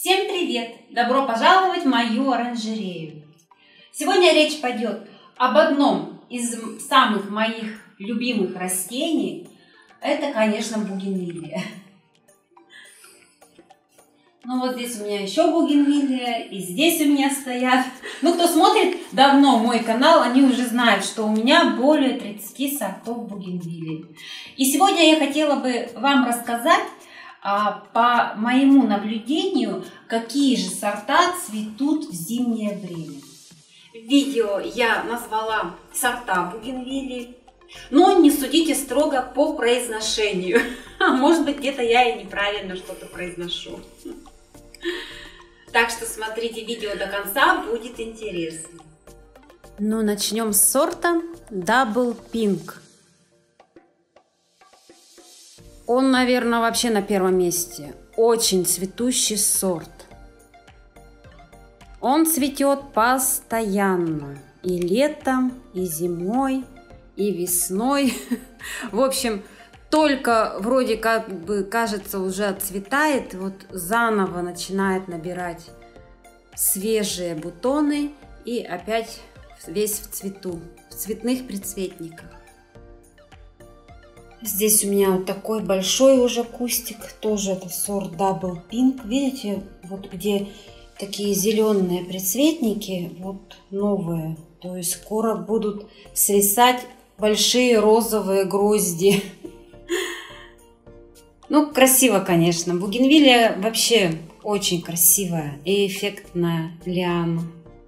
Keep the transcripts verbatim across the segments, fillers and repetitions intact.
Всем привет! Добро пожаловать в мою оранжерею! Сегодня речь пойдет об одном из самых моих любимых растений. Это, конечно, бугенвиллия. Ну вот здесь у меня еще бугенвиллия, и здесь у меня стоят. Ну, кто смотрит давно мой канал, они уже знают, что у меня более тридцати сортов бугенвиллии. И сегодня я хотела бы вам рассказать, а, по моему наблюдению, какие же сорта цветут в зимнее время. В видео я назвала сорта бугенвиллии, но не судите строго по произношению. Может быть, где-то я и неправильно что-то произношу. Так что смотрите видео до конца, будет интересно. Ну, начнем с сорта Double Pink. Он, наверное, вообще на первом месте. Очень цветущий сорт. Он цветет постоянно. И летом, и зимой, и весной. В общем, только вроде как бы, кажется, уже отцветает, вот заново начинает набирать свежие бутоны и опять весь в цвету, в цветных предцветниках. Здесь у меня вот такой большой уже кустик, тоже это сорт Double Pink. Видите, вот где такие зеленые предцветники, вот новые, то есть скоро будут свисать большие розовые грозди. Ну, красиво, конечно. Бугенвиллия вообще очень красивая и эффектная лиана.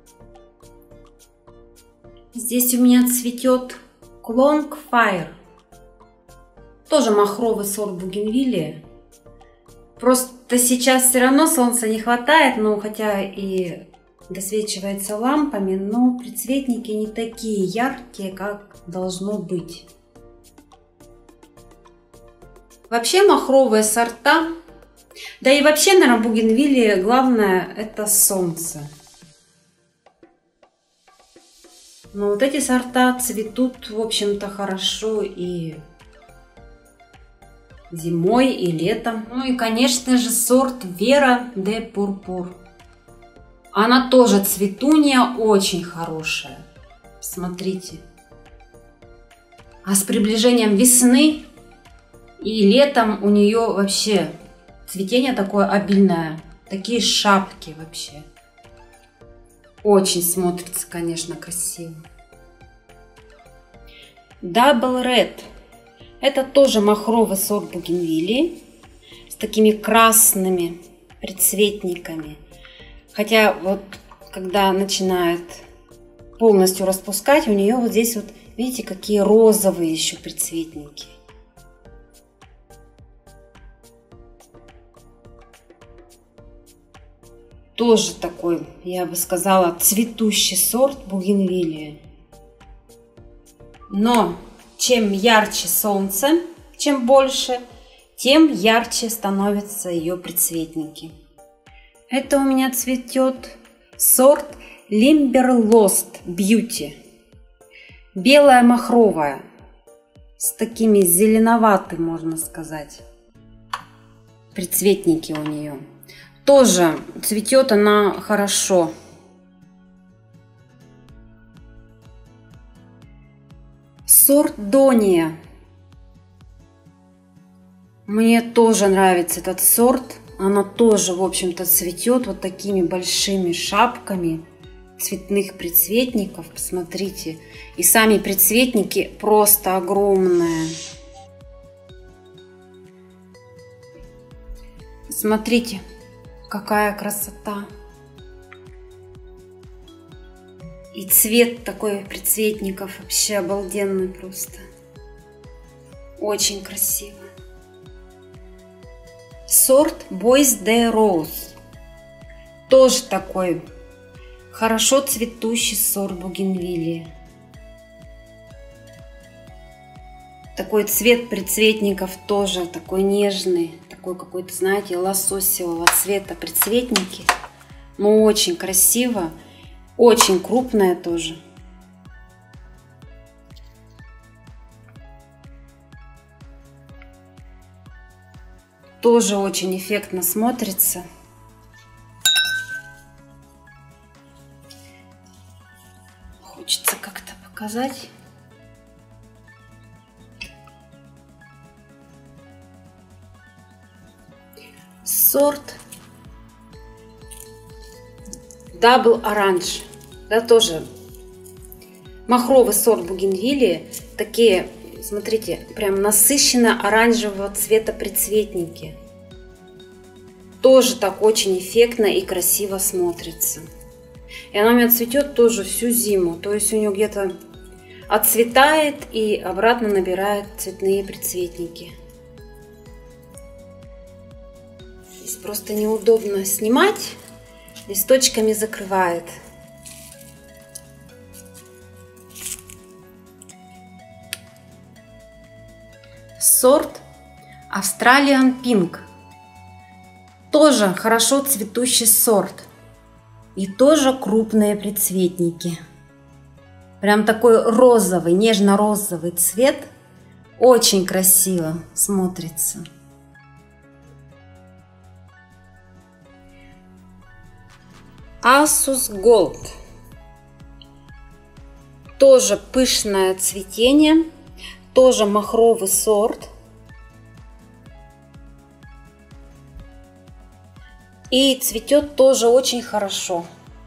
Здесь у меня цветет Longfire. Тоже махровый сорт бугенвиллии. Просто сейчас все равно солнца не хватает, но хотя и досвечивается лампами, но предцветники не такие яркие, как должно быть. Вообще махровые сорта, да и вообще, наверное, бугенвиллии главное это солнце. Но вот эти сорта цветут, в общем-то, хорошо и зимой, и летом. Ну и, конечно же, сорт Vera de Purpur. Она тоже цветунья, очень хорошая. Смотрите. А с приближением весны и летом у нее вообще цветение такое обильное. Такие шапки вообще. Очень смотрится, конечно, красиво. Double Red. Это тоже махровый сорт бугенвиллии с такими красными предцветниками. Хотя вот когда начинает полностью распускать, у нее вот здесь вот, видите, какие розовые еще предцветники. Тоже такой, я бы сказала, цветущий сорт бугенвиллии. Но чем ярче солнце, чем больше, тем ярче становятся ее предцветники. Это у меня цветет сорт Limberlost Beauty. Белая махровая, с такими зеленоватыми, можно сказать, предцветники у нее. Тоже цветет она хорошо. Сорт Дония. Мне тоже нравится этот сорт. Она тоже, в общем-то, цветет вот такими большими шапками цветных предцветников. Посмотрите. И сами предцветники просто огромные. Смотрите, какая красота. И цвет такой предцветников вообще обалденный просто. Очень красиво. Сорт Bois de Rose. Тоже такой хорошо цветущий сорт бугенвиллии. Такой цвет предцветников тоже такой нежный. Такой какой-то, знаете, лососевого цвета предцветники. Но очень красиво. Очень крупная тоже. Тоже очень эффектно смотрится. показать. Сорт Double Orange. Да, тоже махровый сорт бугенвиллии. Такие, смотрите, прям насыщенно оранжевого цвета прицветники. Тоже так очень эффектно и красиво смотрится. И она у меня цветет тоже всю зиму. То есть у нее где-то отцветает и обратно набирает цветные прицветники. Здесь просто неудобно снимать. Листочками закрывает. Сорт Australian Pink. Тоже хорошо цветущий сорт. И тоже крупные прицветники. Прям такой розовый, нежно-розовый цвет. Очень красиво смотрится. Asus Gold. Тоже пышное цветение. Тоже махровый сорт. И цветет тоже очень хорошо.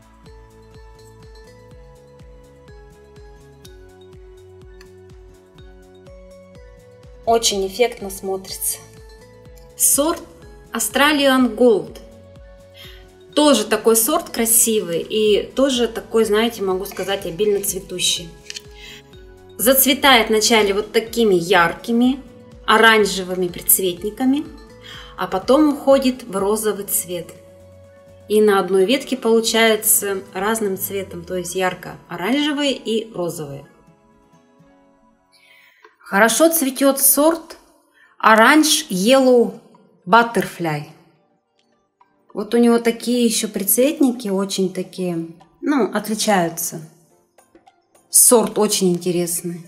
Очень эффектно смотрится. Сорт Australian Gold. Тоже такой сорт красивый и тоже такой, знаете, могу сказать, обильно цветущий. Зацветает вначале вот такими яркими оранжевыми прицветниками, а потом уходит в розовый цвет. И на одной ветке получается разным цветом, то есть ярко-оранжевые и розовые. Хорошо цветет сорт Orange Yellow Butterfly. Вот у него такие еще прицветники, очень такие, ну, отличаются. Сорт очень интересный.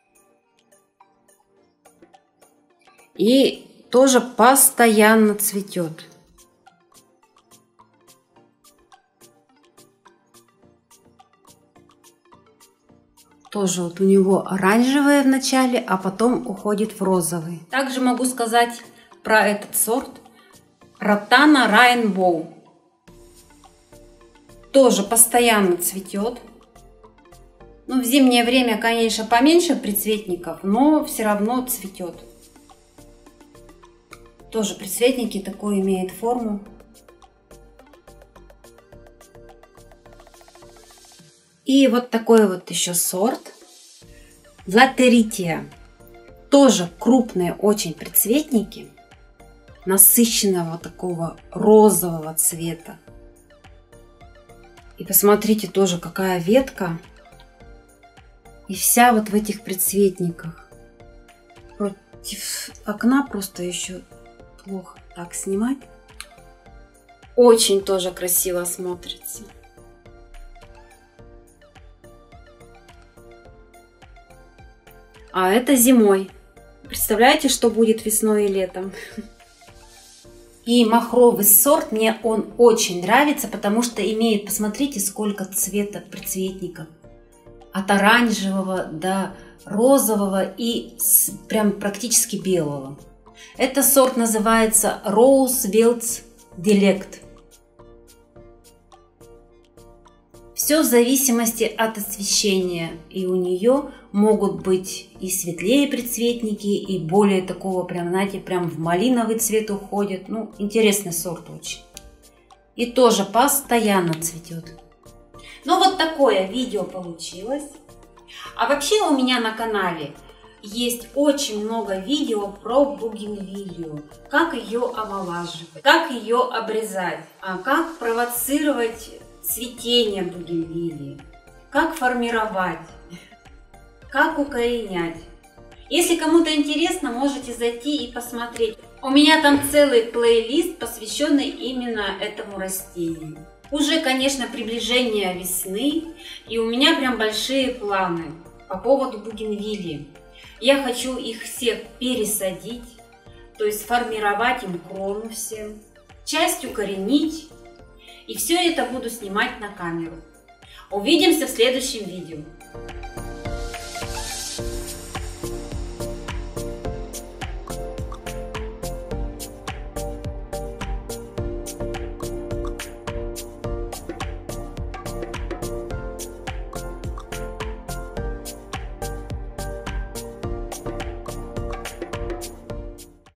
И тоже постоянно цветет. Тоже вот у него оранжевые в начале, а потом уходит в розовый. Также могу сказать про этот сорт. Ratana Rainbow. Тоже постоянно цветет. Ну, в зимнее время, конечно, поменьше прицветников, но все равно цветет. Тоже прицветники такой имеют форму. И вот такой вот еще сорт Lateritia. Тоже крупные очень прицветники. Насыщенного такого розового цвета. И посмотрите тоже, какая ветка. И вся вот в этих прицветниках. Против окна просто еще плохо так снимать. Очень тоже красиво смотрится. А это зимой. Представляете, что будет весной и летом? И махровый сорт, мне он очень нравится, потому что имеет, посмотрите, сколько цвета прицветников. От оранжевого до розового и прям практически белого. Это сорт называется Roosevelt Delect. Все в зависимости от освещения. И у нее могут быть и светлее прицветники, и более такого, прям, знаете, прям в малиновый цвет уходит. Ну, интересный сорт очень. И тоже постоянно цветет. Ну, вот такое видео получилось. А вообще у меня на канале есть очень много видео про бугенвиллию. Как ее омолаживать, как ее обрезать, а как провоцировать цветение бугенвиллии, как формировать, как укоренять. Если кому-то интересно, можете зайти и посмотреть. У меня там целый плейлист, посвященный именно этому растению. Уже, конечно, приближение весны, и у меня прям большие планы по поводу бугенвиллии. Я хочу их всех пересадить, то есть формировать им крону всем, часть укоренить. И все это буду снимать на камеру. Увидимся в следующем видео.